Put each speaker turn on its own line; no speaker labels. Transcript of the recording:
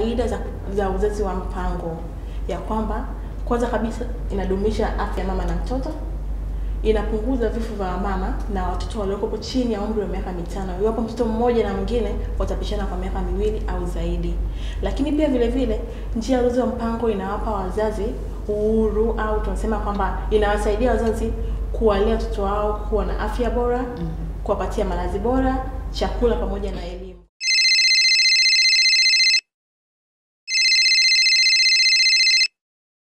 faida za uzazi wa mpango ya kwamba kwanza kabisa inadumisha afya ya mama na mtoto, inapunguza vifo vya mama na watoto walioko chini ya umri wa miaka 5 iwapo mtoto mmoja na mwingine watapishana kwa miaka 2 au zaidi. Lakini pia vile vile njia ya uzazi wa mpango inawapa wazazi uhuru, au tunasema kwamba inawasaidia wazazi kuwalea watoto wao kuwa na afya bora, kuwapatia malazi bora, chakula pamoja na elimu.